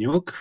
Менюк,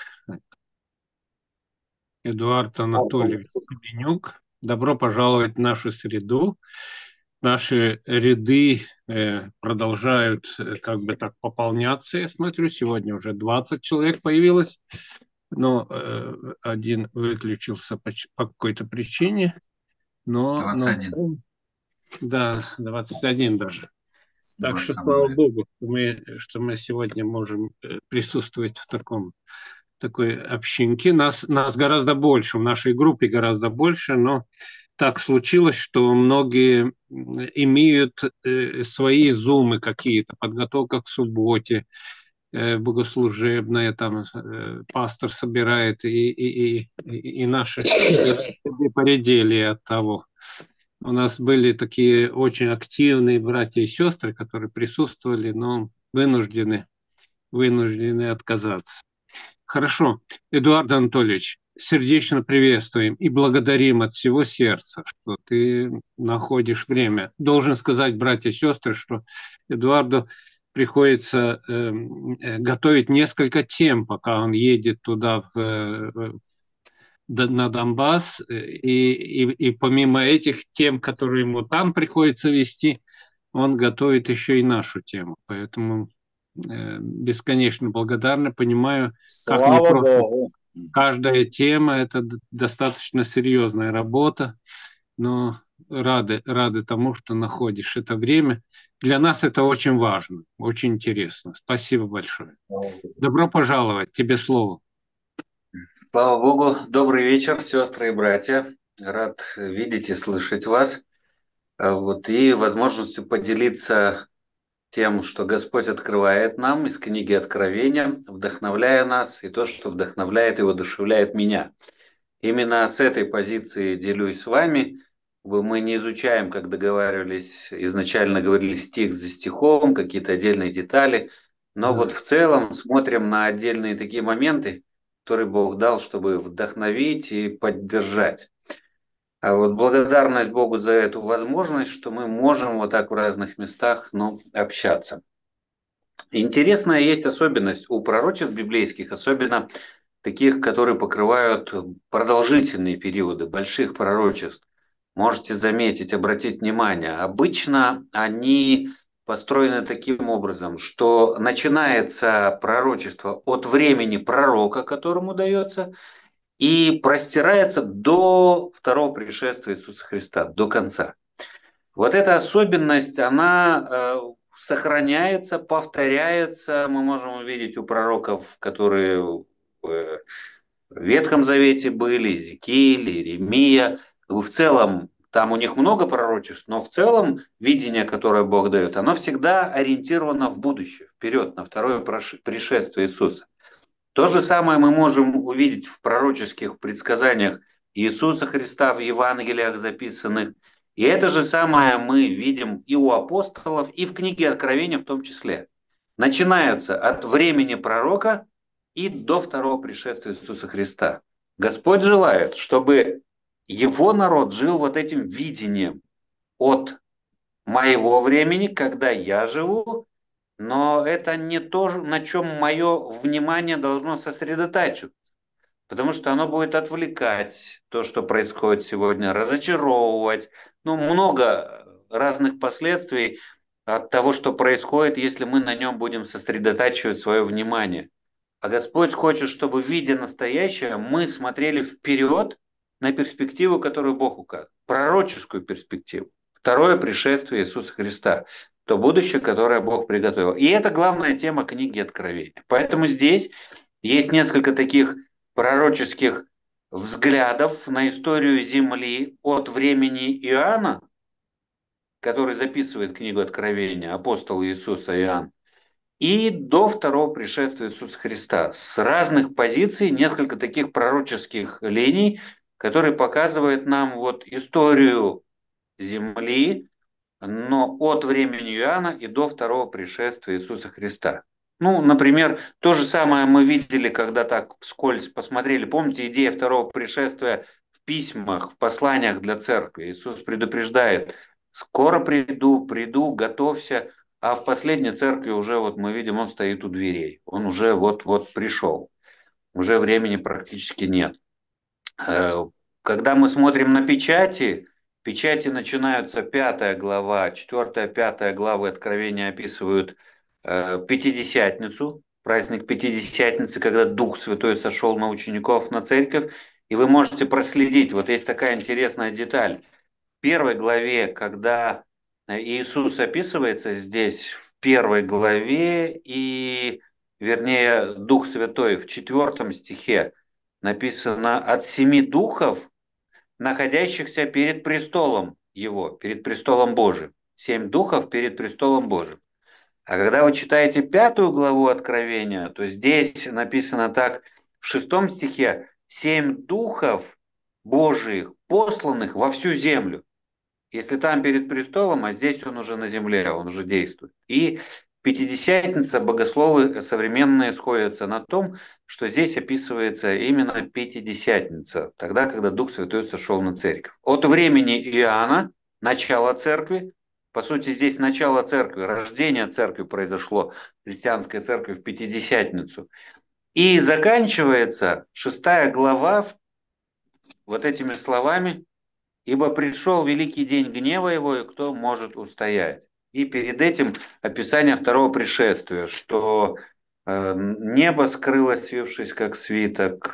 Эдуард Анатольевич Менюк. Добро пожаловать в нашу среду. Наши ряды продолжают как бы так пополняться. Я смотрю, сегодня уже 20 человек появилось, но один выключился по какой-то причине. Но в 21. целом, да, 21 даже. Так Боже что, со слава мной. Богу, что мы сегодня можем присутствовать в такой общинке. Нас гораздо больше, в нашей группе гораздо больше, но так случилось, что многие имеют свои зумы какие-то, подготовка к субботе, богослужебная, там пастор собирает, и наши поредели от того. У нас были такие очень активные братья и сестры, которые присутствовали, но вынуждены отказаться. Хорошо. Эдуард Анатольевич, сердечно приветствуем и благодарим от всего сердца, что ты находишь время. Должен сказать, братья и сестры, что Эдуарду приходится готовить несколько тем, пока он едет туда на Донбасс, и помимо этих тем, которые ему там приходится вести, он готовит еще и нашу тему. Поэтому бесконечно благодарны, понимаю, как Слава непросто. Богу. Каждая тема – это достаточно серьезная работа, но рады тому, что находишь это время. Для нас это очень важно, очень интересно. Спасибо большое. Добро пожаловать, тебе слово. Слава Богу. Добрый вечер, сестры и братья. Рад видеть и слышать вас. И возможностью поделиться тем, что Господь открывает нам из книги Откровения, вдохновляя нас, и то, что вдохновляет и воодушевляет меня. Именно с этой позиции делюсь с вами. Мы не изучаем, как договаривались, изначально говорили стих за стихом, какие-то отдельные детали, но Да. вот в целом смотрим на отдельные такие моменты, которые Бог дал, чтобы вдохновить и поддержать. А вот благодарность Богу за эту возможность, что мы можем вот так в разных местах, общаться. Интересная есть особенность у пророчеств библейских, особенно таких, которые покрывают продолжительные периоды больших пророчеств. Можете заметить, обратить внимание, обычно они построены таким образом, что начинается пророчество от времени пророка, которому дается, и простирается до второго пришествия Иисуса Христа, до конца. Вот эта особенность, она сохраняется, повторяется. Мы можем увидеть у пророков, которые в Ветхом Завете были, Иезекииль, Иеремия. В целом, там у них много пророчеств, но в целом видение, которое Бог дает, оно всегда ориентировано в будущее, вперед, на второе пришествие Иисуса. То же самое мы можем увидеть в пророческих предсказаниях Иисуса Христа в Евангелиях записанных. И это же самое мы видим и у апостолов, и в книге Откровения в том числе. Начинается от времени пророка и до второго пришествия Иисуса Христа. Господь желает, чтобы его народ жил вот этим видением от моего времени, когда я живу, но это не то, на чем мое внимание должно сосредотачиваться, потому что оно будет отвлекать то, что происходит сегодня, разочаровывать. Много разных последствий от того, что происходит, если мы на нем будем сосредотачивать свое внимание. А Господь хочет, чтобы, видя настоящее, мы смотрели вперед на перспективу, которую Бог указывает, пророческую перспективу. Второе пришествие Иисуса Христа, то будущее, которое Бог приготовил. И это главная тема книги Откровения. Поэтому здесь есть несколько таких пророческих взглядов на историю Земли от времени Иоанна, который записывает книгу Откровения, апостол Иисуса Иоанн, и до второго пришествия Иисуса Христа. С разных позиций несколько таких пророческих линий, которые показывают нам вот историю Земли, но от времени Иоанна и до второго пришествия Иисуса Христа. Например, то же самое мы видели, когда так вскользь посмотрели. Помните, идея второго пришествия в письмах, в посланиях для церкви. Иисус предупреждает: скоро приду, готовься. А в последней церкви уже вот мы видим, он стоит у дверей. Он уже вот-вот пришел. уже времени практически нет. Э, Когда мы смотрим на печати, печати начинаются 5 глава, 4-5 главы Откровения описывают Пятидесятницу, праздник Пятидесятницы, когда Дух Святой сошел на учеников, на церковь, и вы можете проследить, вот есть такая интересная деталь. В 1 главе, когда Иисус описывается здесь, в 1 главе, и, вернее, Дух Святой в 4 стихе, написано от 7 духов, находящихся перед престолом Его, перед престолом Божиим. 7 духов перед престолом Божиим. А когда вы читаете 5 главу Откровения, то здесь написано так, в 6 стихе, 7 духов Божиих, посланных во всю землю. Если там перед престолом, а здесь он уже на земле, он уже действует. И Пятидесятница, богословы современные сходятся на том, что здесь описывается именно Пятидесятница, тогда, когда Дух Святой сошел на церковь. От времени Иоанна, начала церкви, по сути, здесь начало церкви, рождение церкви произошло, христианской церкви в Пятидесятницу. И заканчивается 6 глава вот этими словами: «Ибо пришел великий день гнева его, и кто может устоять?» И перед этим описание второго пришествия, что небо скрылось, свившись как свиток,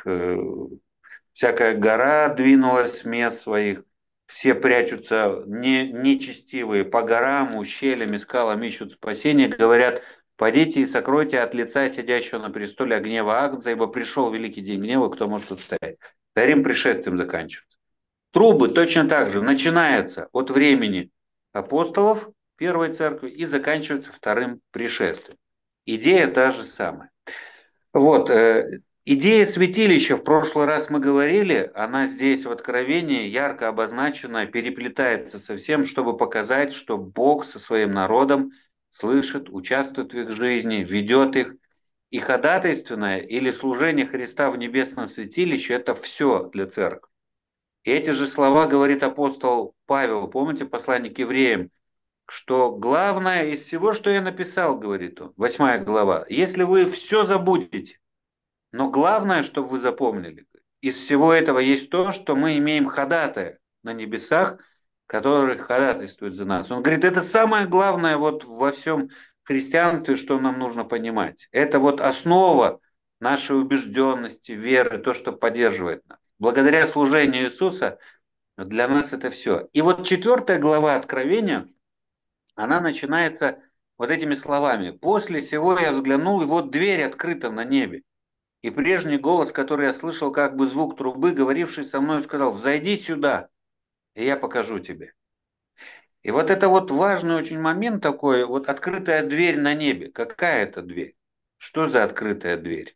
всякая гора двинулась с мест своих, все прячутся нечестивые по горам, ущельям и скалам ищут спасения, говорят: «Подите и сокройте от лица сидящего на престоле гнева Агнца, ибо пришел великий день гнева, кто может устоять?» Вторым пришествием заканчивается. Трубы точно так же начинаются от времени апостолов Первой Церкви и заканчиваются вторым пришествием. Идея та же самая. Вот, идея святилища, в прошлый раз мы говорили, она здесь в Откровении ярко обозначена, переплетается со всем, чтобы показать, что Бог со своим народом слышит, участвует в их жизни, ведет их. И ходатайственное или служение Христа в небесном святилище – это все для церкви. И эти же слова говорит апостол Павел, помните, послание к евреям, что главное из всего, что я написал, говорит он, 8 глава, если вы все забудете, но главное, чтобы вы запомнили, из всего этого есть то, что мы имеем ходатая на небесах, который ходатайствует за нас. Он говорит, это самое главное вот во всем христианстве, что нам нужно понимать. Это вот основа нашей убежденности, веры, то, что поддерживает нас. Благодаря служению Иисуса для нас это все. И вот 4 глава Откровения, она начинается вот этими словами. «После сего я взглянул, и вот дверь открыта на небе. И прежний голос, который я слышал, как бы звук трубы, говоривший со мной, сказал: взойди сюда, и я покажу тебе». И вот это вот важный очень момент такой, вот открытая дверь на небе. Какая это дверь? Что за открытая дверь?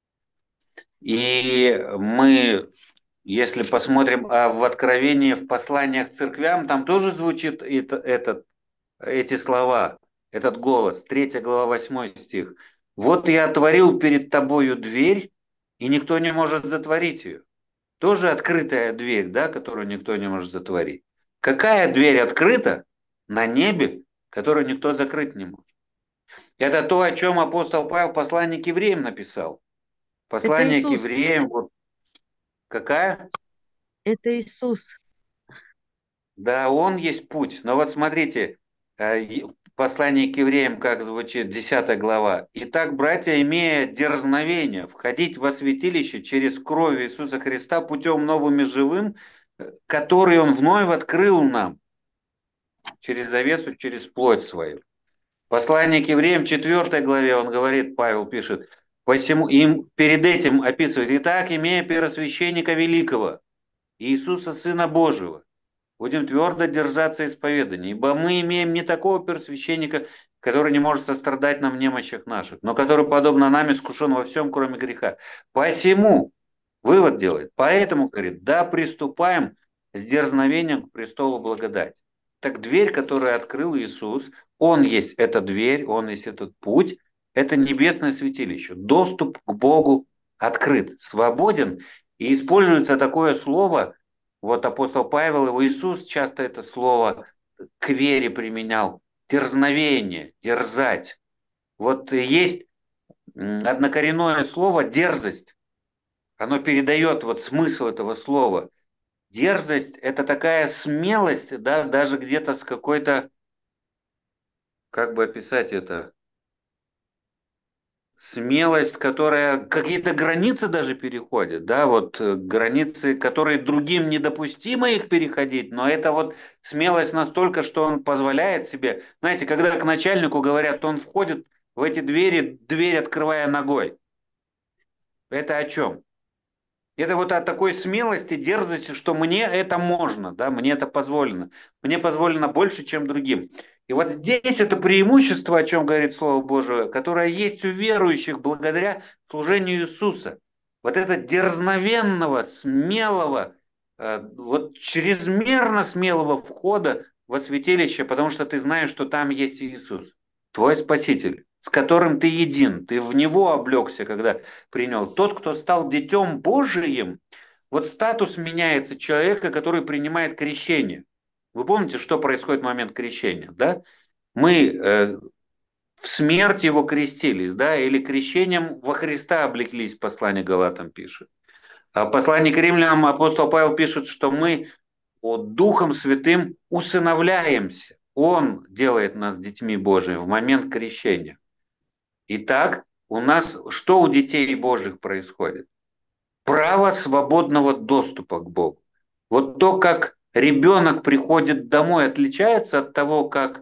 И мы, если посмотрим в Откровении, в посланиях к церквям, там тоже звучит эти слова, этот голос. 3 глава, 8 стих. «Вот я отворил перед тобою дверь, и никто не может затворить ее». Тоже открытая дверь, да, которую никто не может затворить. Какая дверь открыта на небе, которую никто закрыть не может? Это то, о чем апостол Павел в послании к евреям написал. Это Послание к Иисус. евреям, вот какая? Это Иисус. Да, он есть путь. Но вот смотрите, в послании к евреям, как звучит 10 глава. «Итак, братья, имея дерзновение входить во святилище через кровь Иисуса Христа путем новым и живым, который Он вновь открыл нам через завесу, через плоть свою». Послание к евреям в 4 главе он говорит, Павел пишет, посему им перед этим описывает: «Итак, имея первосвященника великого, Иисуса, Сына Божьего, будем твердо держаться исповедания, ибо мы имеем не такого первосвященника, который не может сострадать нам в немощах наших, но который, подобно нам, искушен во всем, кроме греха. Посему, вывод делает, поэтому, говорит, да приступаем с дерзновением к престолу благодати». Так дверь, которую открыл Иисус, Он есть эта дверь, Он есть этот путь, это небесное святилище. Доступ к Богу открыт, свободен, и используется такое слово. Вот апостол Павел и Иисус часто это слово к вере применял. Дерзновение, дерзать. Вот есть однокоренное слово дерзость. Оно передает вот смысл этого слова. Дерзость – это такая смелость, да, даже где-то с какой-то, как бы описать это, смелость, которая какие-то границы даже переходит, да, вот границы, которые другим недопустимо их переходить, но это вот смелость настолько, что он позволяет себе, знаете, когда к начальнику говорят, он входит в эти двери, дверь открывая ногой. Это о чем? Это вот от такой смелости, дерзости, что мне это можно, да, мне это позволено. Мне позволено больше, чем другим. И вот здесь это преимущество, о чем говорит Слово Божие, которое есть у верующих благодаря служению Иисуса. Вот это дерзновенного, смелого, вот чрезмерно смелого входа во святилище, потому что ты знаешь, что там есть Иисус, твой Спаситель, с которым ты един, ты в Него облегся, когда принял. Тот, кто стал детем Божиим, вот статус меняется человека, который принимает крещение. Вы помните, что происходит в момент крещения, да? Мы в смерть его крестились, да, или крещением во Христа облеклись, послание Галатам пишет. А в послании к римлянам апостол Павел пишет, что мы Духом Святым усыновляемся. Он делает нас детьми Божьими в момент крещения. Итак, у нас что у детей Божьих происходит? Право свободного доступа к Богу. Вот то, как ребенок приходит домой, отличается от того, как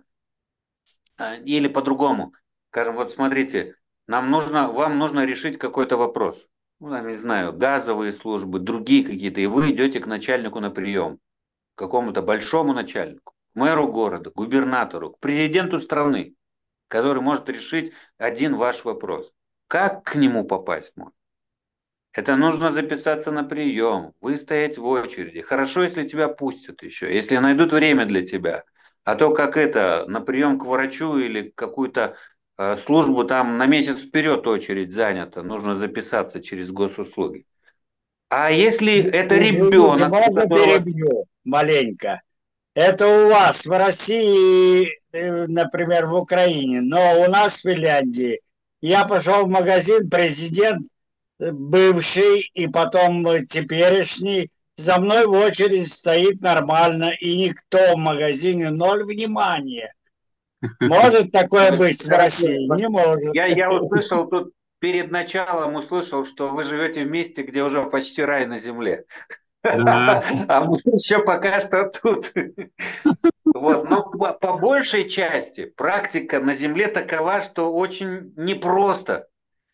или по-другому. Скажем, вот смотрите, вам нужно решить какой-то вопрос. Ну, там, не знаю, газовые службы, другие какие-то, и вы идете к начальнику на прием, к какому-то большому начальнику, к мэру города, к губернатору, к президенту страны, который может решить один ваш вопрос. Как к нему попасть можно? Это нужно записаться на прием, выстоять в очереди. Хорошо, если тебя пустят еще, если найдут время для тебя. А то как это, на прием к врачу или какую-то службу там на месяц вперед очередь занята, нужно записаться через госуслуги. А если это Извините, ребенок, у можно которого... перебью маленько? Это у вас в России, например, в Украине, но у нас в Финляндии. Я пошел в магазин, президент бывший и потом теперешний, за мной в очередь стоит нормально, и никто в магазине, ноль внимания. Может такое быть в России? Не может. Я услышал тут, перед началом услышал, что вы живете в месте, где уже почти рай на земле. Да. А мы еще пока что тут. Вот. Но по большей части практика на Земле такова, что очень непросто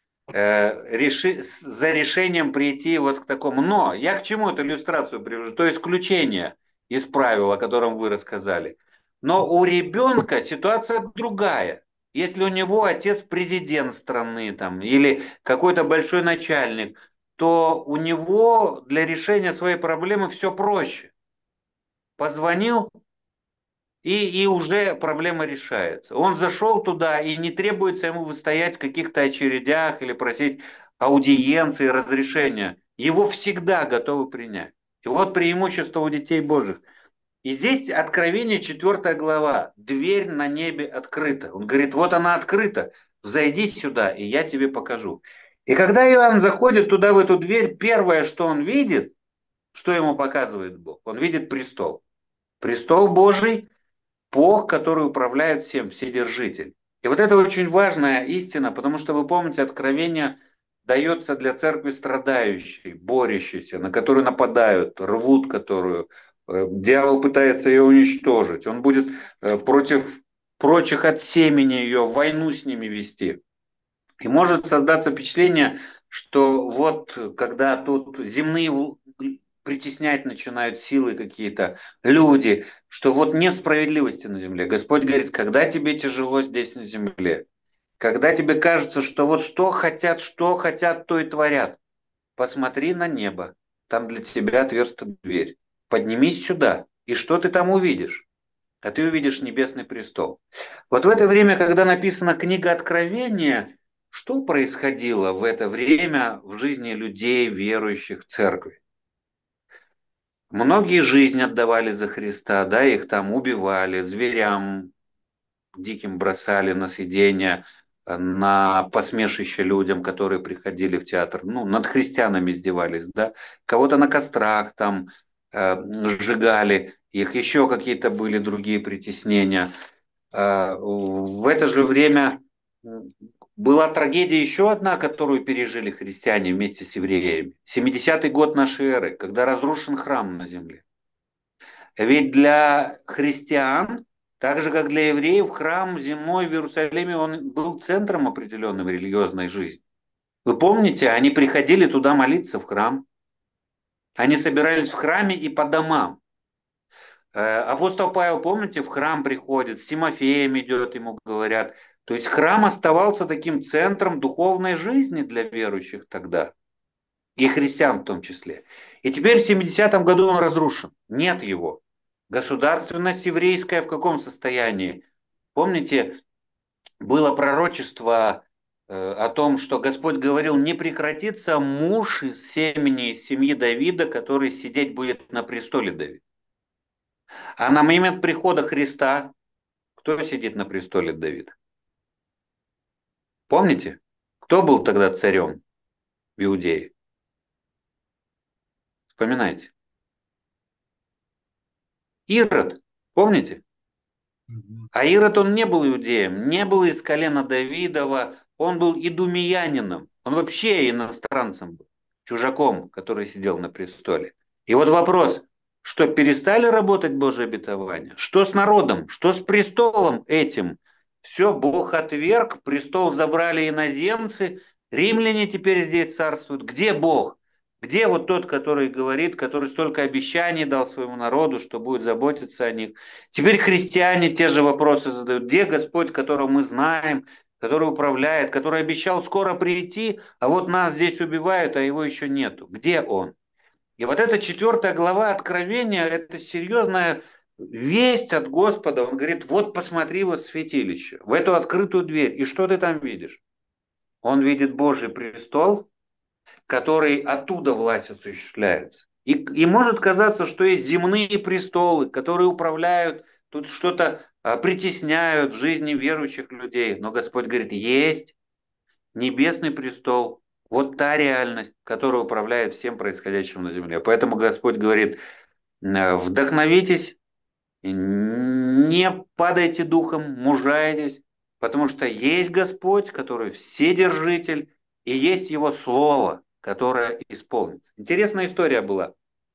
за решением прийти вот к такому. Но я к чему эту иллюстрацию привожу? То исключение из правил, о котором вы рассказали. Но у ребенка ситуация другая. Если у него отец президент страны там, или какой-то большой начальник, то у него для решения своей проблемы все проще. Позвонил, и уже проблема решается. Он зашел туда, и не требуется ему выстоять в каких-то очередях или просить аудиенции, разрешения. Его всегда готовы принять. И вот преимущество у детей Божьих. И здесь Откровение 4 глава. Дверь на небе открыта. Он говорит, вот она открыта. Взойди сюда, и я тебе покажу. И когда Иоанн заходит туда, в эту дверь, первое, что он видит, что ему показывает Бог? Он видит престол. Престол Божий, Бог, который управляет всем, Вседержитель. И вот это очень важная истина, потому что вы помните, откровение дается для церкви страдающей, борющейся, на которую нападают, рвут которую. Дьявол пытается ее уничтожить. Он будет против прочих от семени ее войну с ними вести. И может создаться впечатление, что вот когда тут земные притеснять начинают силы какие-то, люди, что вот нет справедливости на земле. Господь говорит, когда тебе тяжело здесь на земле, когда тебе кажется, что вот что хотят, то и творят, посмотри на небо, там для тебя отверста дверь. Поднимись сюда, и что ты там увидишь? А ты увидишь небесный престол. Вот в это время, когда написана книга Откровения, что происходило в это время в жизни людей, верующих в церкви? Многие жизнь отдавали за Христа, да, их там убивали, зверям диким бросали на съедение, на посмешище людям, которые приходили в театр, ну, над христианами издевались, да, кого-то на кострах там сжигали, их еще какие-то были другие притеснения. В это же время была трагедия еще одна, которую пережили христиане вместе с евреями. 70-й год нашей эры, когда разрушен храм на земле. Ведь для христиан, так же как для евреев, храм зимой в Иерусалиме, он был центром определенной религиозной жизни. Вы помните, они приходили туда молиться в храм. Они собирались в храме и по домам. Апостол Павел, помните, в храм приходит, с Тимофеем идет, ему говорят. То есть храм оставался таким центром духовной жизни для верующих тогда. И христиан в том числе. И теперь в 70-м году он разрушен. Нет его. Государственность еврейская в каком состоянии? Помните, было пророчество о том, что Господь говорил, не прекратится муж из семени, из семьи Давида, который сидеть будет на престоле Давида. А на момент прихода Христа кто сидит на престоле Давида? Помните? Кто был тогда царем в Иудее? Вспоминайте. Ирод, помните? А Ирод, он не был иудеем, не был из колена Давидова, он был идумеянином, он вообще иностранцем был, чужаком, который сидел на престоле. И вот вопрос, что перестали работать Божьи обетования? Что с народом? Что с престолом этим? Все, Бог отверг, престол забрали иноземцы, римляне теперь здесь царствуют. Где Бог? Где вот тот, который говорит, который столько обещаний дал своему народу, что будет заботиться о них? Теперь христиане те же вопросы задают. Где Господь, которого мы знаем, который управляет, который обещал скоро прийти, а вот нас здесь убивают, а его еще нету? Где Он? И вот эта 4 глава Откровения, это серьезная весть от Господа. Он говорит, вот посмотри вот святилище, в эту открытую дверь, и что ты там видишь? Он видит Божий престол, который оттуда власть осуществляется. И может казаться, что есть земные престолы, которые управляют, тут что-то притесняют в жизни верующих людей. Но Господь говорит, есть небесный престол, вот та реальность, которая управляет всем происходящим на земле. Поэтому Господь говорит, вдохновитесь, не падайте духом, мужайтесь, потому что есть Господь, который вседержитель, и есть Его Слово, которое исполнится. Интересная история была.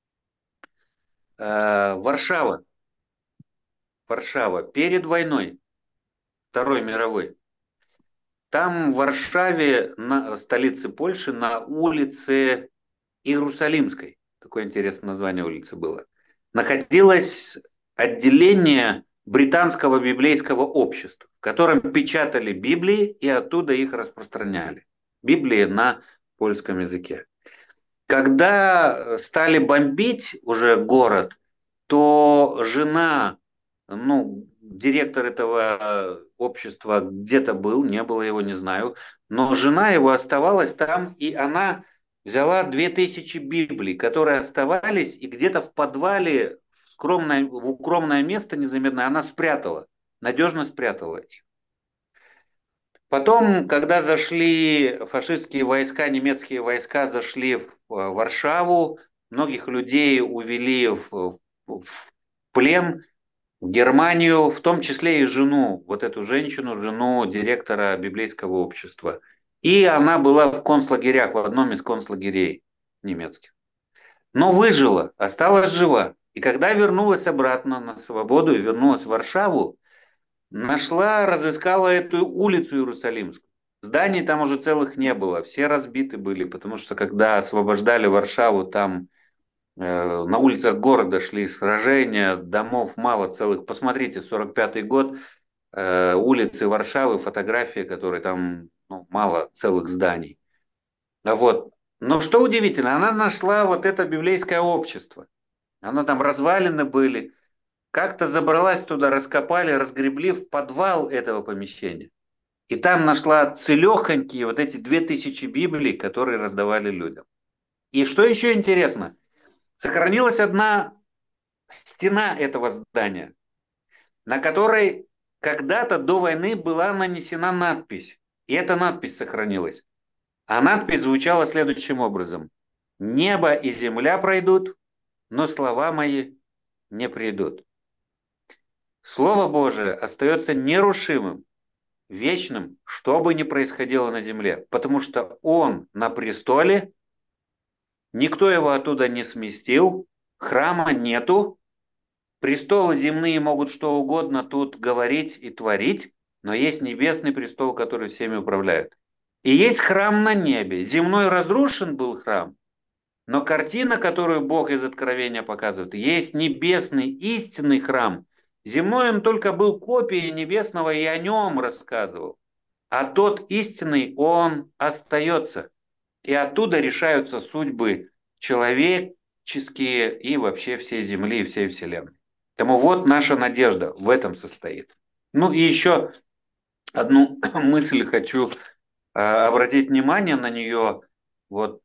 Варшава. Варшава. Перед войной, Второй мировой. Там в Варшаве, на столице Польши, на улице Иерусалимской, такое интересное название улицы было, находилось отделение британского библейского общества, в котором печатали Библии и оттуда их распространяли. Библии на польском языке. Когда стали бомбить уже город, то жена, ну, директор этого общества где-то был, не было его, не знаю, но жена его оставалась там, и она взяла 2000 Библий, которые оставались, и где-то в подвале, в укромное место незаметное, она спрятала, надежно спрятала их. Потом, когда зашли фашистские войска, немецкие войска зашли в Варшаву, многих людей увели в плен, в Германию, в том числе и жену, вот эту женщину, жену директора библейского общества. И она была в концлагерях, в одном из концлагерей немецких. Но выжила, осталась жива. И когда вернулась обратно на свободу и вернулась в Варшаву, разыскала эту улицу Иерусалимскую. Зданий там уже целых не было, все разбиты были, потому что когда освобождали Варшаву, там на улицах города шли сражения, домов мало целых. Посмотрите, 45-й год, улицы Варшавы, фотографии, которые там мало целых зданий. Вот. Но что удивительно, она нашла вот это библейское общество. Оно там развалины были. Как-то забралась туда, раскопали, разгребли в подвал этого помещения. И там нашла целехонькие вот эти 2000 Библий, которые раздавали людям. И что еще интересно, сохранилась одна стена этого здания, на которой когда-то до войны была нанесена надпись И эта надпись сохранилась. А надпись звучала следующим образом. «Небо и земля пройдут, но слова мои не придут». Слово Божие остается нерушимым, вечным, что бы ни происходило на земле, потому что Он на престоле, никто его оттуда не сместил, храма нету, престолы земные могут что угодно тут говорить и творить, но есть небесный престол, который всеми управляет. И есть храм на небе. Земной разрушен был храм, но картина, которую Бог из Откровения показывает, есть небесный истинный храм. Земной он только был копией небесного и о нем рассказывал. А тот истинный, он остается. И оттуда решаются судьбы человеческие и вообще всей Земли и всей Вселенной. Поэтому вот наша надежда в этом состоит. Ну и еще одну мысль хочу обратить внимание на нее. Вот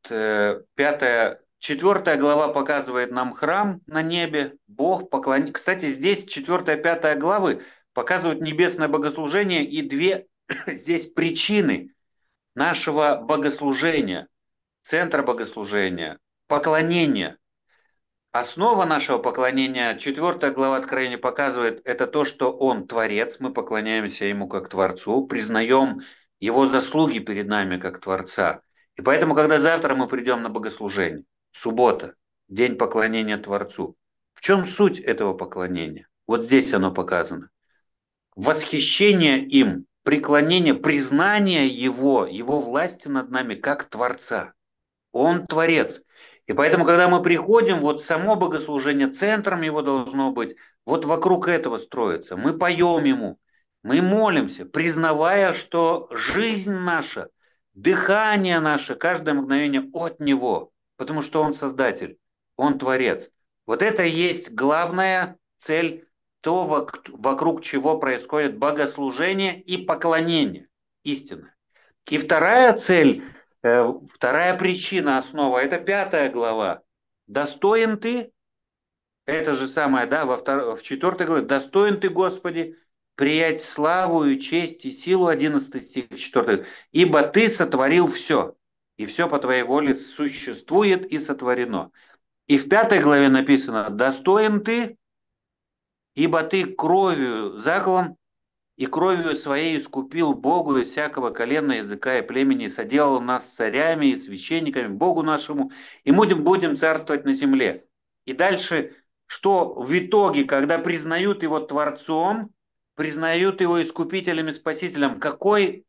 4 глава показывает нам храм на небе, Бог поклоняется. Кстати, здесь 4-5 главы показывают небесное богослужение и две здесь причины нашего богослужения, центра богослужения, поклонения. Основа нашего поклонения, 4 глава Откровения показывает, это то, что Он Творец, мы поклоняемся Ему как Творцу, признаем Его заслуги перед нами как Творца. И поэтому, когда завтра мы придем на богослужение, суббота, день поклонения Творцу, в чем суть этого поклонения? Вот здесь оно показано. Восхищение им, преклонение, признание Его власти над нами как Творца. Он Творец. И поэтому, когда мы приходим, вот само богослужение, центром его должно быть, вот вокруг этого строится. Мы поем Ему, мы молимся, признавая, что жизнь наша, дыхание наше, каждое мгновение от Него, потому что Он Создатель, Он Творец. Вот это и есть главная цель, то, вокруг чего происходит богослужение и поклонение, истинно. И вторая цель, вторая причина, основа, это 5 глава. Достоин ты, это же самое, да, в 4 главе, достоин ты, Господи, приять славу и честь и силу, 11 стих 4, ибо ты сотворил все, и все по твоей воле существует и сотворено. И в 5 главе написано, достоин ты, ибо ты кровью заклан и кровью своей искупил Богу из всякого колена, языка и племени, и соделал нас царями и священниками Богу нашему, и мы будем царствовать на земле. И дальше, что в итоге, когда признают Его Творцом, признают Его Искупителем и Спасителем, какой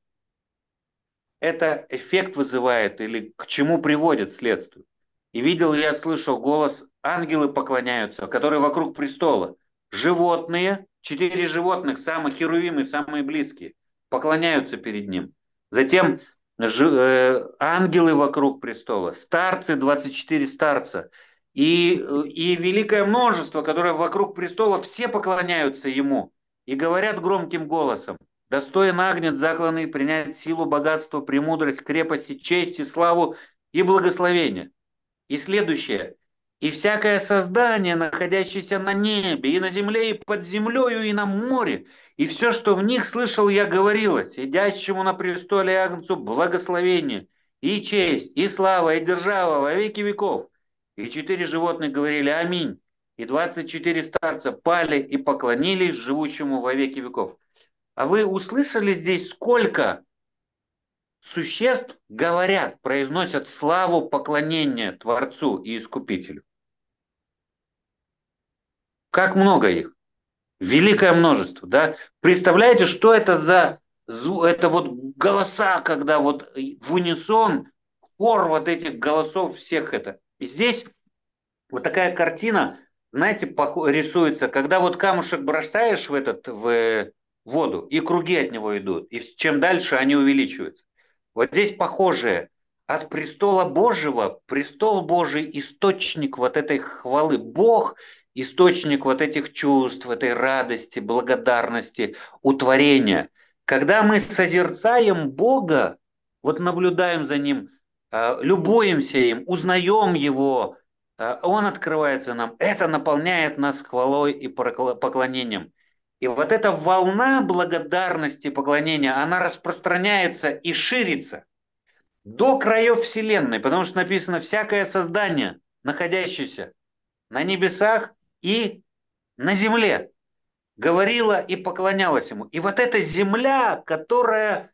это эффект вызывает или к чему приводит следствие? И видел я, слышал голос, ангелы поклоняются, которые вокруг престола. Животные, 4 животных, самые херувимы, самые близкие, поклоняются перед Ним. Затем ангелы вокруг престола, старцы, 24 старца, и великое множество, которое вокруг престола, все поклоняются Ему и говорят громким голосом, достоин агнец закланный принять силу, богатство, премудрость, крепость, честь и славу и благословение. И следующее. И всякое создание, находящееся на небе, и на земле, и под землею, и на море, и все, что в них слышал я, говорило, сидящему на престоле Агнцу благословение, и честь, и слава, и держава во веки веков. И 4 животных говорили аминь, и 24 старца пали и поклонились живущему во веки веков. А вы услышали здесь, сколько существ говорят, произносят славу поклонения Творцу и Искупителю? Как много их? Великое множество, да? Представляете, что это за это вот голоса, когда вот в унисон хор вот этих голосов всех это. И здесь вот такая картина, знаете, рисуется, когда вот камушек бросаешь в воду, и круги от него идут, и чем дальше они увеличиваются. Вот здесь похожее. От престола Божьего, престол Божий, источник вот этой хвалы. Бог – источник вот этих чувств, этой радости, благодарности, утворения. Когда мы созерцаем Бога, вот наблюдаем за Ним, любуемся им, узнаем Его, Он открывается нам, это наполняет нас хвалой и поклонением. И вот эта волна благодарности, поклонения, она распространяется и ширится до краев Вселенной, потому что написано «всякое создание, находящееся на небесах и на земле, говорило и поклонялось ему». И вот эта земля, которая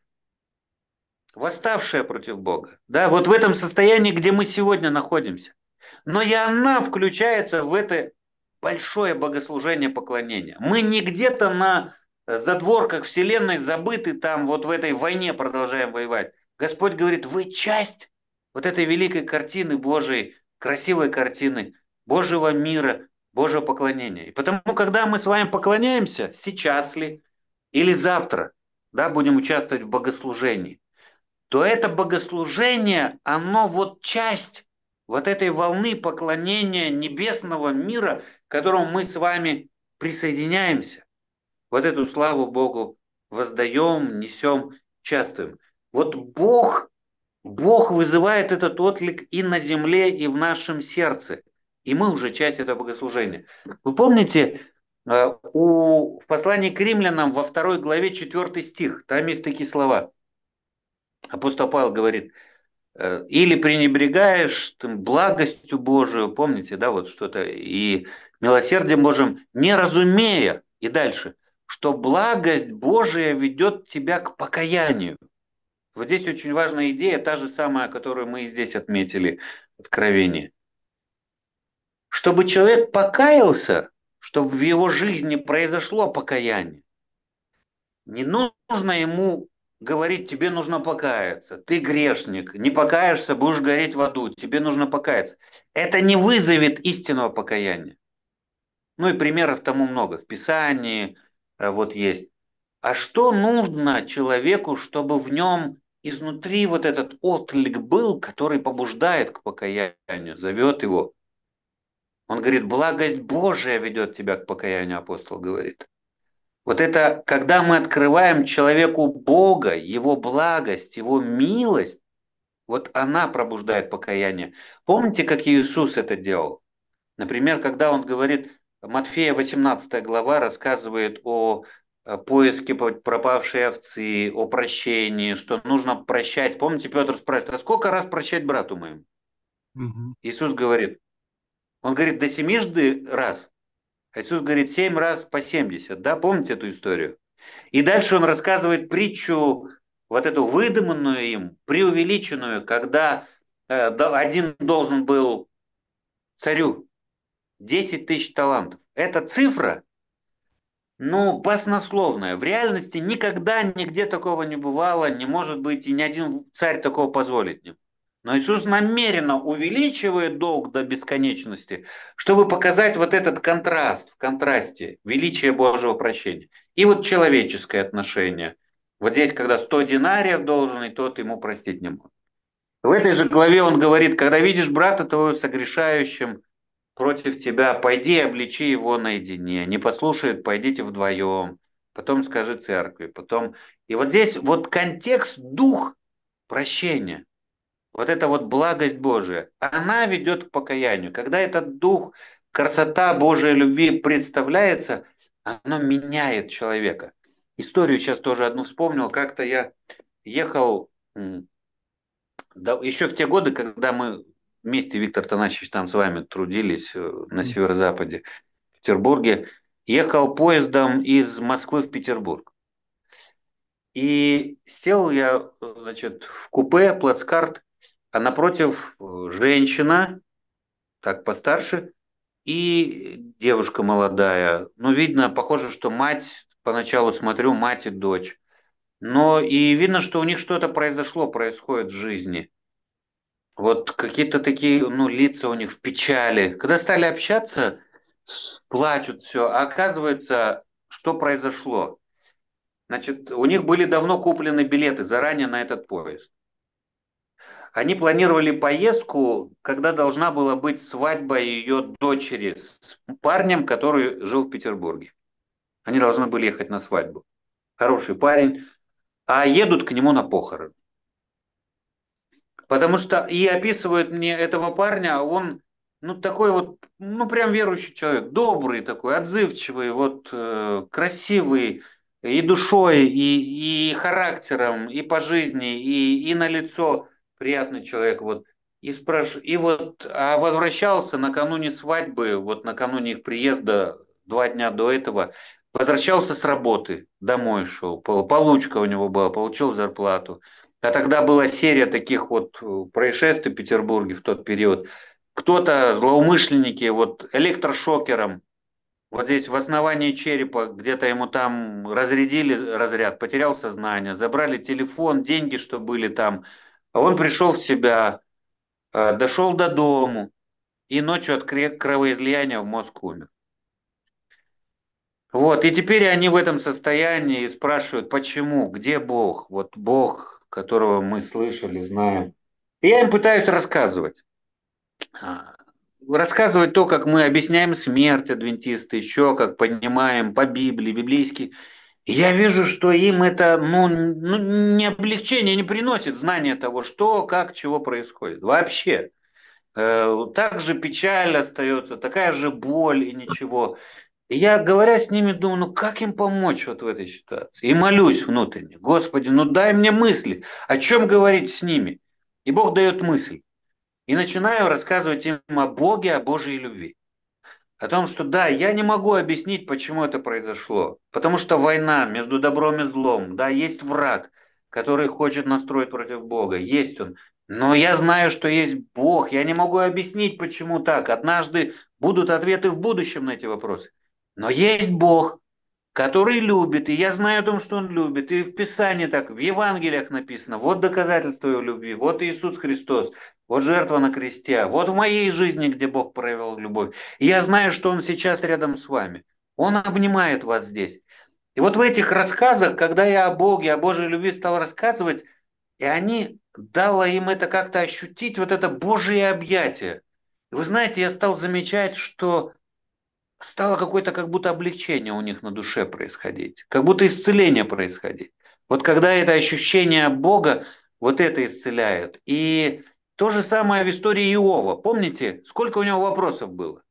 восставшая против Бога, да, вот в этом состоянии, где мы сегодня находимся, но и она включается в это большое богослужение поклонения. Мы не где-то на задворках Вселенной забыты там, вот в этой войне продолжаем воевать. Господь говорит, вы часть вот этой великой картины Божией, красивой картины Божьего мира, Божьего поклонения. И потому, когда мы с вами поклоняемся, сейчас ли или завтра, да, будем участвовать в богослужении, то это богослужение, оно вот часть вот этой волны поклонения небесного мира, к которому мы с вами присоединяемся. Вот эту славу Богу воздаем, несем, участвуем. Вот Бог вызывает этот отклик и на земле, и в нашем сердце. И мы уже часть этого богослужения. Вы помните, в послании к римлянам во 2 главе 4 стих, там есть такие слова. Апостол Павел говорит, или пренебрегаешь там, благостью Божию, помните, да, вот что-то, и милосердием Божьим, не разумея, и дальше, что благость Божия ведет тебя к покаянию. Вот здесь очень важная идея, та же самая, которую мы и здесь отметили, откровение. Чтобы человек покаялся, чтобы в его жизни произошло покаяние, не нужно ему говорить, тебе нужно покаяться, ты грешник, не покаешься, будешь гореть в аду, тебе нужно покаяться. Это не вызовет истинного покаяния. Ну и примеров тому много, в Писании вот есть. А что нужно человеку, чтобы в нем изнутри вот этот отклик был, который побуждает к покаянию, зовет его? Он говорит, благость Божия ведет тебя к покаянию, апостол говорит. Вот это, когда мы открываем человеку Бога, Его благость, Его милость, вот она пробуждает покаяние. Помните, как Иисус это делал? Например, когда Он говорит, Матфея 18 глава рассказывает о поиске пропавшей овцы, о прощении, что нужно прощать. Помните, Петр спрашивает, а сколько раз прощать брату моему? Мгм. Иисус говорит, Он говорит, до 70 раз. А Иисус говорит, 7 раз по 70, да, помните эту историю? И дальше он рассказывает притчу, вот эту выдуманную им, преувеличенную, когда один должен был царю 10 тысяч талантов. Эта цифра, ну, баснословная. В реальности никогда нигде такого не бывало, не может быть, и ни один царь такого позволить не. Но Иисус намеренно увеличивает долг до бесконечности, чтобы показать вот этот контраст, в контрасте величие Божьего прощения. И вот человеческое отношение. Вот здесь, когда 100 динариев должен, и тот ему простить не может. В этой же главе он говорит, когда видишь брата твоего согрешающим против тебя, пойди и обличи его наедине. Не послушает, пойдите вдвоем. Потом скажи церкви. Потом... И вот здесь вот контекст, дух прощения. Вот эта вот благость Божия, она ведет к покаянию. Когда этот дух, красота Божьей любви представляется, оно меняет человека. Историю сейчас тоже одну вспомнил. Как-то я ехал, еще в те годы, когда мы вместе, Виктор Танасевич, там с вами трудились на северо-западе, в Петербурге, ехал поездом из Москвы в Петербург. И сел я, значит, в купе, плацкарт, а напротив женщина, так постарше, и девушка молодая. Ну, видно, похоже, что мать, поначалу смотрю, мать и дочь. Но и видно, что у них что-то произошло, происходит в жизни. Вот какие-то такие, ну, лица у них в печали. Когда стали общаться, плачут все. А оказывается, что произошло? Значит, у них были давно куплены билеты заранее на этот поезд. Они планировали поездку, когда должна была быть свадьба ее дочери с парнем, который жил в Петербурге. Они должны были ехать на свадьбу. Хороший парень. А едут к нему на похороны. Потому что и описывают мне этого парня, он ну, такой вот, ну, прям верующий человек, добрый такой, отзывчивый, вот, красивый, и душой, и характером, и по жизни, и на лицо приятный человек, вот. И вот, а возвращался накануне свадьбы, вот накануне их приезда, 2 дня до этого, возвращался с работы, домой шел, получка у него была, получил зарплату. А тогда была серия таких вот происшествий в Петербурге в тот период. Кто-то, злоумышленники, вот электрошокером, вот здесь в основании черепа, где-то ему там разрядили разряд, потерял сознание, забрали телефон, деньги, что были там. А он пришел в себя, дошел до дому и ночью от кровоизлияния в мозг умер. Вот, и теперь они в этом состоянии и спрашивают, почему, где Бог? Вот Бог, которого мы слышали, знаем. И я им пытаюсь рассказывать. А, Рассказывать то, как мы объясняем смерть адвентисты, еще как понимаем по Библии, библейски. И я вижу, что им это не облегчение не приносит, знание того, что, как, чего происходит. Вообще. Так же печаль остается, такая же боль и ничего. И я, говоря с ними, думаю, ну как им помочь вот в этой ситуации? И молюсь внутренне, Господи, ну дай мне мысли, о чем говорить с ними. И Бог дает мысль. И начинаю рассказывать им о Боге, о Божьей любви. О том, что да, я не могу объяснить, почему это произошло. Потому что война между добром и злом, да, есть враг, который хочет настроить против Бога, есть он. Но я знаю, что есть Бог, я не могу объяснить, почему так. Однажды будут ответы в будущем на эти вопросы. Но есть Бог, который любит, и я знаю о том, что Он любит, и в Писании так, в Евангелиях написано, вот доказательство Его любви, вот Иисус Христос, вот жертва на кресте, вот в моей жизни, где Бог проявил любовь. И я знаю, что Он сейчас рядом с вами. Он обнимает вас здесь. И вот в этих рассказах, когда я о Боге, о Божьей любви стал рассказывать, и они дало им это как-то ощутить, вот это Божие объятие. И вы знаете, я стал замечать, что стало какое-то как будто облегчение у них на душе происходить, как будто исцеление происходить. Вот когда это ощущение Бога, вот это исцеляет. И то же самое в истории Иова. Помните, сколько у него вопросов было?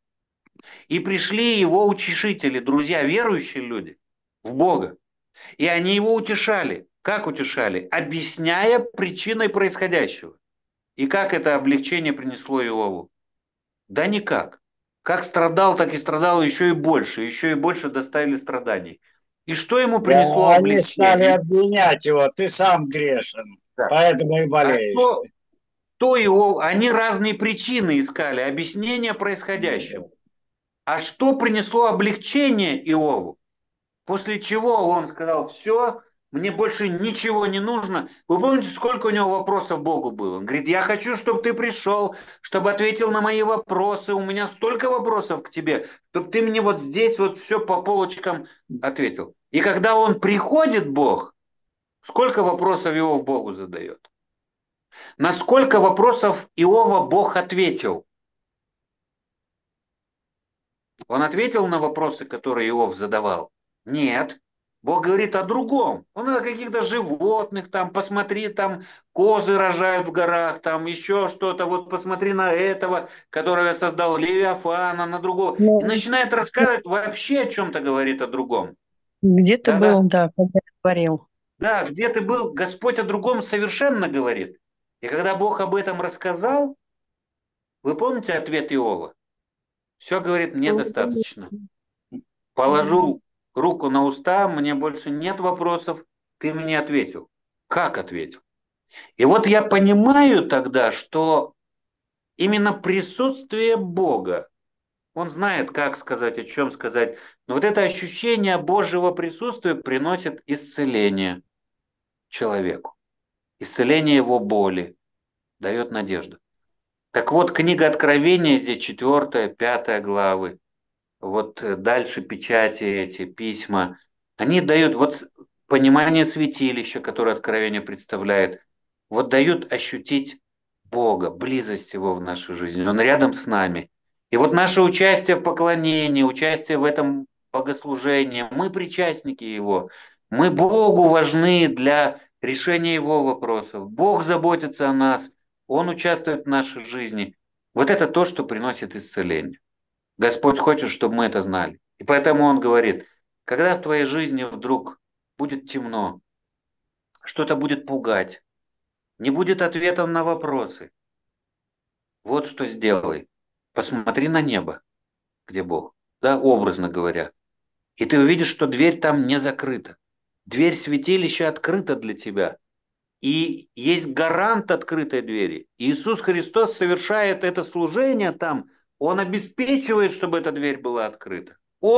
И пришли его утешители, друзья, верующие люди в Бога. И они его утешали. Как утешали? Объясняя причиной происходящего. И как это облегчение принесло Иову? Да никак. Как страдал, так и страдал еще и больше доставили страданий. И что ему И принесло они стали облегчение? обвинять его, ты сам грешен, Да. поэтому и А болеешь. что его, они разные причины искали, объяснения происходящему. А что принесло облегчение Иову? После чего он сказал, все, мне больше ничего не нужно. Вы помните, сколько у него вопросов Богу было? Он говорит, я хочу, чтобы ты пришел, чтобы ответил на мои вопросы. У меня столько вопросов к тебе, чтобы ты мне вот здесь вот все по полочкам ответил. И когда он приходит, Бог, сколько вопросов его в Богу задает? На сколько вопросов Иова Бог ответил? Он ответил на вопросы, которые Иов задавал? Нет. Бог говорит о другом. Он о каких-то животных, там, посмотри, там, козы рожают в горах, там, еще что-то, вот посмотри на этого, которого я создал, Левиафана, на другого. И Ну, начинает рассказывать вообще о чем-то, говорит о другом. где ты был, Да-да. да, когда я говорил. Да, где ты был, Господь о другом совершенно говорит. И когда Бог об этом рассказал, вы помните ответ Иова? Все, говорит, мне достаточно. Положу руку на уста, мне больше нет вопросов, ты мне ответил. Как ответил? И вот я понимаю тогда, что именно присутствие Бога, он знает, как сказать, о чем сказать, но вот это ощущение Божьего присутствия приносит исцеление человеку, исцеление его боли, дает надежду. Так вот, книга Откровения, здесь 4-5 главы, вот дальше печати эти, письма, они дают вот понимание святилища, которое Откровение представляет, вот дают ощутить Бога, близость Его в нашей жизни. Он рядом с нами. И вот наше участие в поклонении, участие в этом богослужении, мы причастники Его. Мы Богу важны для решения Его вопросов. Бог заботится о нас, Он участвует в нашей жизни. Вот это то, что приносит исцеление. Господь хочет, чтобы мы это знали. И поэтому Он говорит, когда в твоей жизни вдруг будет темно, что-то будет пугать, не будет ответов на вопросы, вот что сделай. Посмотри на небо, где Бог, да, образно говоря. И ты увидишь, что дверь там не закрыта. Дверь святилища открыта для тебя. И есть гарант открытой двери. Иисус Христос совершает это служение там. Он обеспечивает, чтобы эта дверь была открыта.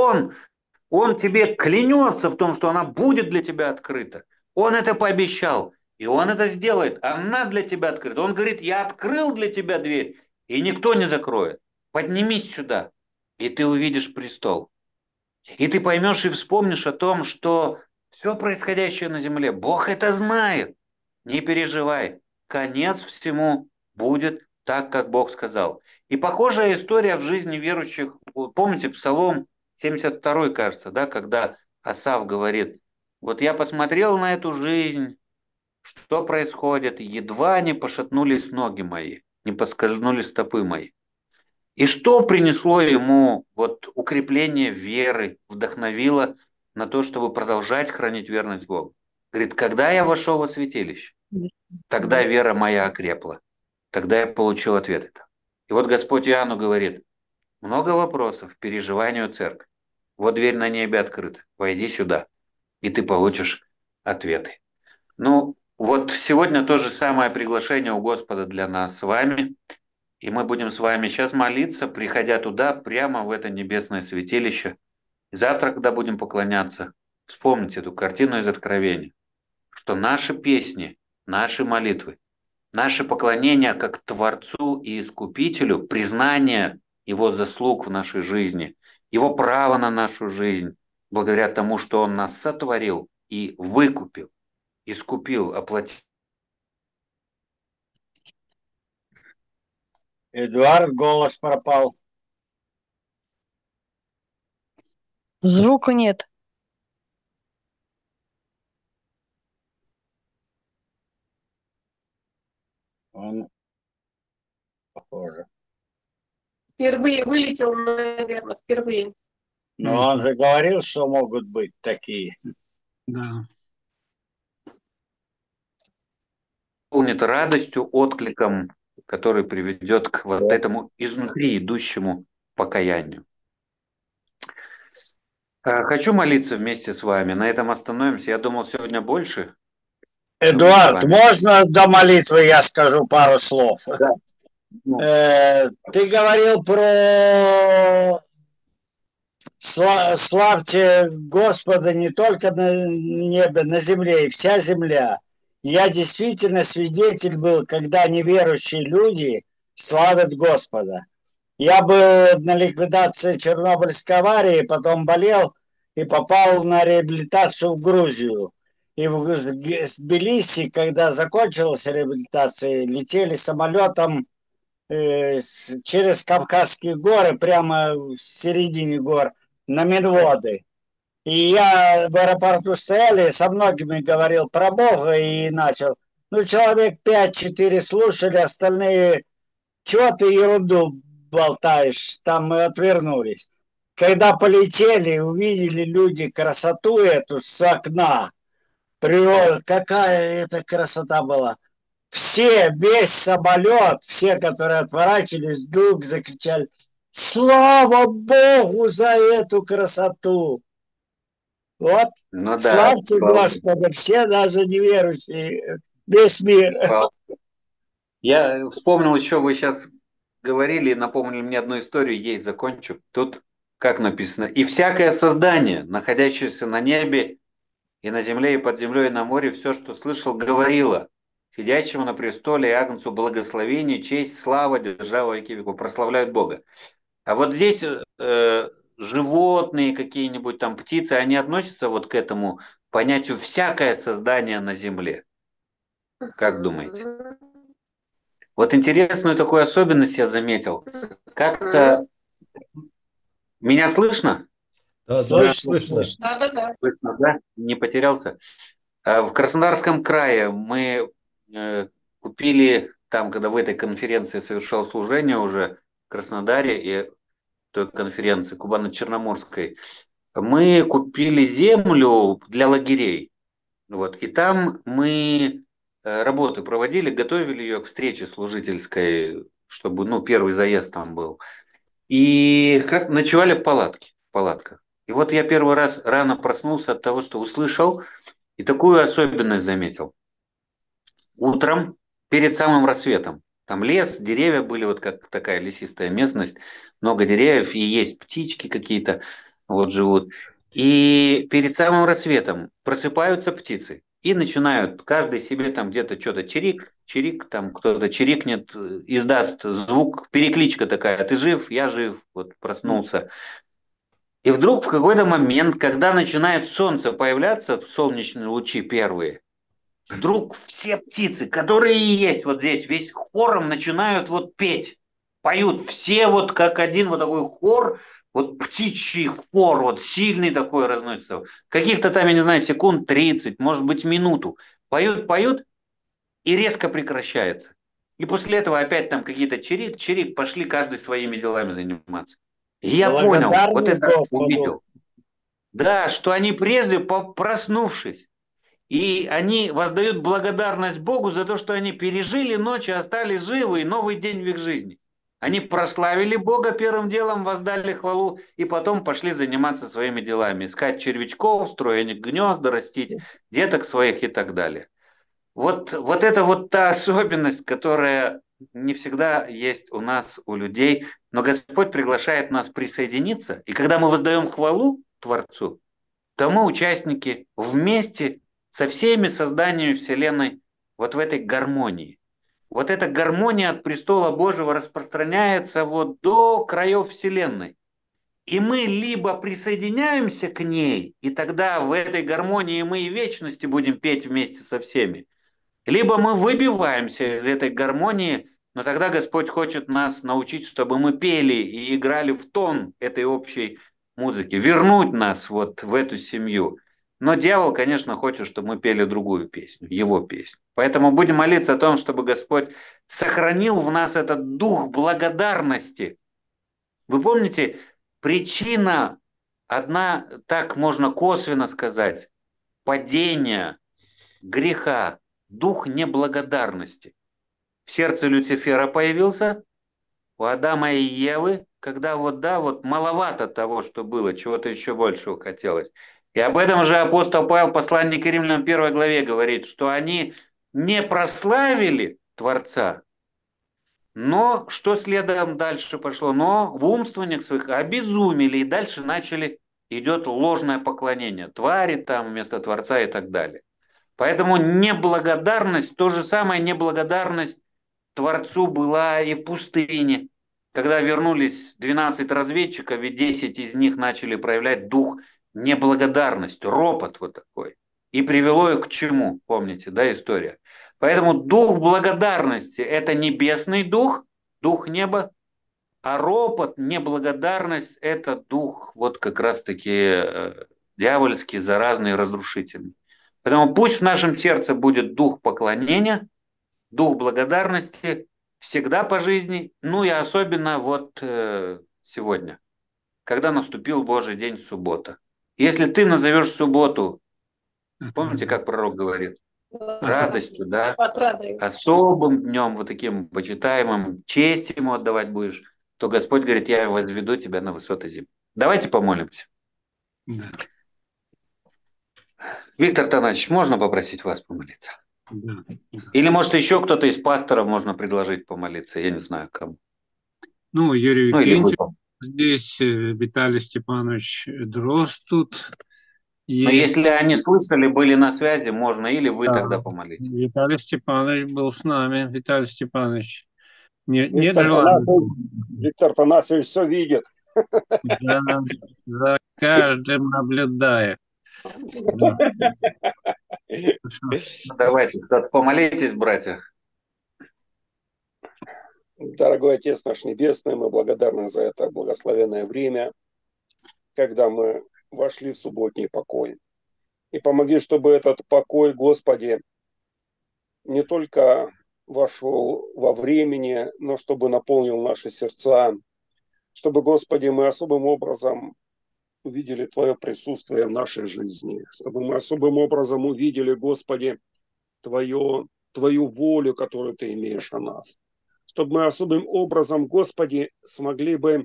Он тебе клянется в том, что она будет для тебя открыта. Он это пообещал. И он это сделает. Она для тебя открыта. Он говорит, я открыл для тебя дверь, и никто не закроет. Поднимись сюда, и ты увидишь престол. И ты поймешь и вспомнишь о том, что все происходящее на земле, Бог это знает. Не переживай, конец всему будет так, как Бог сказал. И похожая история в жизни верующих. Помните Псалом 72, кажется, да, когда Асав говорит, вот я посмотрел на эту жизнь, что происходит, едва не пошатнулись ноги мои, не поскользнулись стопы мои. И что принесло ему вот укрепление веры, вдохновило на то, чтобы продолжать хранить верность Богу? Говорит, когда я вошел во святилище, тогда вера моя окрепла, тогда я получил ответ это. И вот Господь Иоанну говорит, много вопросов, переживанию церкви. Вот дверь на небе открыта, войди сюда, и ты получишь ответы. Ну, вот сегодня то же самое приглашение у Господа для нас с вами. И мы будем с вами сейчас молиться, приходя туда, прямо в это небесное святилище. И завтра, когда будем поклоняться, вспомните эту картину из Откровения, что наши песни, наши молитвы, наше поклонение как Творцу и Искупителю, признание Его заслуг в нашей жизни, Его право на нашу жизнь, благодаря тому, что Он нас сотворил и выкупил, искупил, оплатил. Эдуард, голос пропал. Звука нет. Он похоже. Впервые вылетел, наверное, впервые. Но он же говорил, что могут быть такие. Да. Наполнит радостью, откликом, который приведет к вот этому изнутри идущему покаянию. Хочу молиться вместе с вами. На этом остановимся. Я думал, сегодня больше. Эдуард, можно до молитвы я скажу пару слов? Да. Ты говорил про славьте Господа не только на небе, на земле, и вся земля. Я действительно свидетель был, когда неверующие люди славят Господа. Я был на ликвидации Чернобыльской аварии, потом болел и попал на реабилитацию в Грузию. И в Тбилиси, когда закончилась реабилитация, летели самолетом через Кавказские горы, прямо в середине гор, на Медводы. И я в аэропорту стояли, со многими говорил про Бога и начал. Ну, человек 5-4 слушали, остальные, чего ты ерунду болтаешь, там мы отвернулись. Когда полетели, увидели люди красоту эту с окна. Природа, какая это красота была. Все, весь самолет, все, которые отворачивались, вдруг закричали: слава Богу за эту красоту! Вот, Ну, да, славьте Господа, все даже неверующие, весь мир. Я вспомнил еще, вы сейчас говорили, напомнили мне одну историю, ей закончу. Тут как написано: «И всякое создание, находящееся на небе и на земле, и под землей, и на море, все, что слышал, говорило сидящему на престоле и Агнцу благословение, честь, слава, держава веки веков». Прославляют Бога. А вот здесь животные какие-нибудь там, птицы, они относятся вот к этому понятию «всякое создание на земле». Как думаете? Вот интересную такую особенность я заметил. Как-то... Меня слышно? Да, Слышно. Да. Слышно, да? Не потерялся. В Краснодарском крае мы купили там, когда в этой конференции совершал служение уже в Краснодаре и той конференции Кубано-Черноморской, мы купили землю для лагерей. Вот, и там мы работы проводили, готовили ее к встрече служительской, чтобы, ну, первый заезд там был. И как ночевали в палатке, в палатках. И вот я первый раз рано проснулся от того, что услышал, и такую особенность заметил. Утром, перед самым рассветом, там лес, деревья были, вот как такая лесистая местность, много деревьев, и есть птички какие-то, вот живут. И перед самым рассветом просыпаются птицы и начинают, каждый себе там где-то что-то чирик, чирик, там кто-то чирикнет, издаст звук, перекличка такая, ты жив, я жив, вот проснулся. И вдруг в какой-то момент, когда начинает солнце появляться, солнечные лучи первые, вдруг все птицы, которые есть вот здесь, весь хором начинают вот петь. Поют все вот как один вот такой хор, вот птичий хор, вот сильный такой разносится. Каких-то там, я не знаю, секунд 30, может быть, минуту. Поют, поют, и резко прекращается. И после этого опять там какие-то чирик, чирик, пошли каждый своими делами заниматься. И я понял, вот Благодарность это Господу. увидел. Да, что они прежде, проснувшись, и они воздают благодарность Богу за то, что они пережили ночь и остались живы, и новый день в их жизни. Они прославили Бога первым делом, воздали хвалу, и потом пошли заниматься своими делами. Искать червячков, строить гнезда, растить деток своих и так далее. Вот это вот та особенность, которая не всегда есть у нас, у людей, но Господь приглашает нас присоединиться, и когда мы воздаем хвалу Творцу, то мы участники вместе со всеми созданиями Вселенной вот в этой гармонии. Вот эта гармония от престола Божьего распространяется вот до краев Вселенной. И мы либо присоединяемся к ней, и тогда в этой гармонии мы и в вечности будем петь вместе со всеми, либо мы выбиваемся из этой гармонии, но тогда Господь хочет нас научить, чтобы мы пели и играли в тон этой общей музыки, вернуть нас вот в эту семью. Но дьявол, конечно, хочет, чтобы мы пели другую песню, его песню. Поэтому будем молиться о том, чтобы Господь сохранил в нас этот дух благодарности. Вы помните, причина одна, так можно косвенно сказать, падения, греха, дух неблагодарности. В сердце Люцифера появился, у Адама и Евы, когда вот, да, вот маловато того, что было, чего-то еще большего хотелось. И об этом же апостол Павел, посланник к Римлянам 1 главе, говорит, что они не прославили Творца, но что следом дальше пошло? Но в умствованиях своих обезумели и дальше начали, идет ложное поклонение твари там вместо Творца и так далее. Поэтому неблагодарность, то же самое неблагодарность Творцу была и в пустыне. Когда вернулись 12 разведчиков, и 10 из них начали проявлять дух неблагодарности, ропот вот такой. И привело их к чему, помните, да, история. Поэтому дух благодарности – это небесный дух, дух неба, а ропот, неблагодарность – это дух вот как раз-таки дьявольский, заразный, разрушительный. Поэтому пусть в нашем сердце будет дух поклонения, дух благодарности всегда по жизни, ну и особенно вот сегодня, когда наступил Божий день суббота. Если ты назовешь субботу, помните, как пророк говорит, радостью, да, Отрадой. особым днем, вот таким почитаемым, честь ему отдавать будешь, то Господь говорит, я возведу тебя на высоты земли. Давайте помолимся. Да, Виктор Танасович, можно попросить вас помолиться? да, да. Или, может, еще кто-то из пасторов можно предложить помолиться, я не знаю, кому. Ну, Юрий Ну, или вы. Викентьев здесь, Виталий Степанович Дрозд тут Но есть. если они слышали, были на связи, можно, или вы Да, тогда помолитесь. Виталий Степанович был с нами. Виталий Степанович, нет Виктор желания? Танасович, Виктор Танасович все видит. Да, за каждым наблюдает. Да. Давайте, помолитесь, братья. Дорогой Отец наш Небесный, мы благодарны за это благословенное время, когда мы вошли в субботний покой. И помоги, чтобы этот покой, Господи, не только вошел во времени, но чтобы наполнил наши сердца, чтобы, Господи, мы особым образом увидели Твое присутствие в нашей жизни, чтобы мы особым образом увидели, Господи, Твою волю, которую Ты имеешь о нас, чтобы мы особым образом, Господи, смогли бы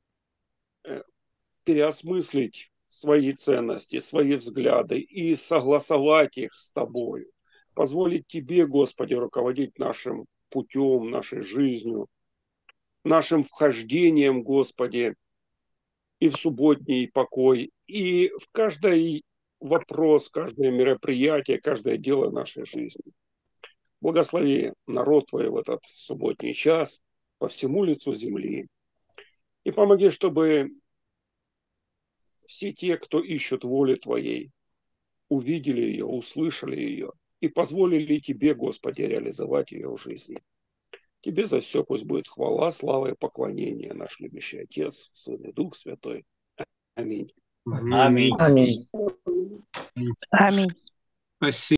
переосмыслить свои ценности, свои взгляды и согласовать их с Тобой, позволить Тебе, Господи, руководить нашим путем, нашей жизнью, нашим вхождением, Господи, и в субботний покой, и в каждый вопрос, каждое мероприятие, каждое дело нашей жизни. Благослови народ Твой в этот субботний час по всему лицу земли. И помоги, чтобы все те, кто ищут воли Твоей, увидели ее, услышали ее и позволили Тебе, Господи, реализовать ее в жизни. Тебе за все пусть будет хвала, слава и поклонение, наш любящий Отец, Сын и Дух Святой. Аминь. Аминь. Аминь. Спасибо.